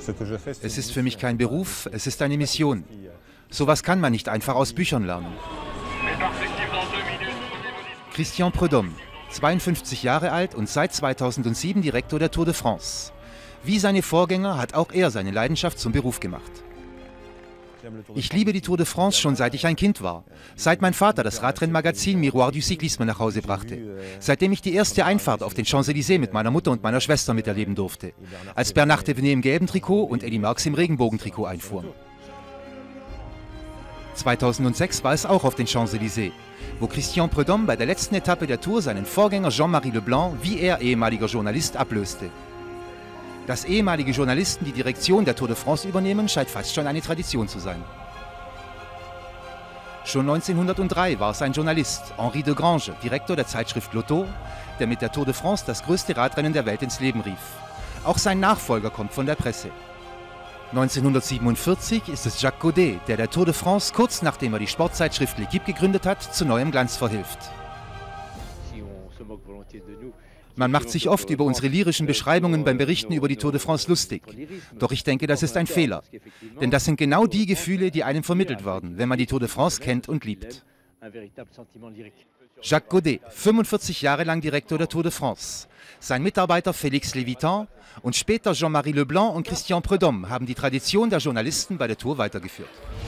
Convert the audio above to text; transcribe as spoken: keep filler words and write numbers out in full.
Es ist für mich kein Beruf, es ist eine Mission. Sowas kann man nicht einfach aus Büchern lernen. Christian Prudhomme, zweiundfünfzig Jahre alt und seit zweitausendsieben Direktor der Tour de France. Wie seine Vorgänger hat auch er seine Leidenschaft zum Beruf gemacht. Ich liebe die Tour de France schon seit ich ein Kind war. Seit mein Vater das Radrennmagazin Miroir du Cyclisme nach Hause brachte. Seitdem ich die erste Einfahrt auf den Champs-Élysées mit meiner Mutter und meiner Schwester miterleben durfte. Als Bernard Thévenet im gelben Trikot und Eddy Merckx im Regenbogentrikot einfuhren. zweitausendsechs war es auch auf den Champs-Élysées, wo Christian Prudhomme bei der letzten Etappe der Tour seinen Vorgänger Jean-Marie Leblanc, wie er ehemaliger Journalist, ablöste. Dass ehemalige Journalisten die Direktion der Tour de France übernehmen, scheint fast schon eine Tradition zu sein. Schon neunzehnhundertdrei war es ein Journalist, Henri de Grange, Direktor der Zeitschrift Lotto, der mit der Tour de France das größte Radrennen der Welt ins Leben rief. Auch sein Nachfolger kommt von der Presse. neunzehnhundertsiebenundvierzig ist es Jacques Godet, der der Tour de France kurz nachdem er die Sportzeitschrift L'Équipe gegründet hat, zu neuem Glanz verhilft. Man macht sich oft über unsere lyrischen Beschreibungen beim Berichten über die Tour de France lustig. Doch ich denke, das ist ein Fehler. Denn das sind genau die Gefühle, die einem vermittelt werden, wenn man die Tour de France kennt und liebt. Jacques Godet, fünfundvierzig Jahre lang Direktor der Tour de France. Sein Mitarbeiter Félix Lévitan und später Jean-Marie Leblanc und Christian Prudhomme haben die Tradition der Journalisten bei der Tour weitergeführt.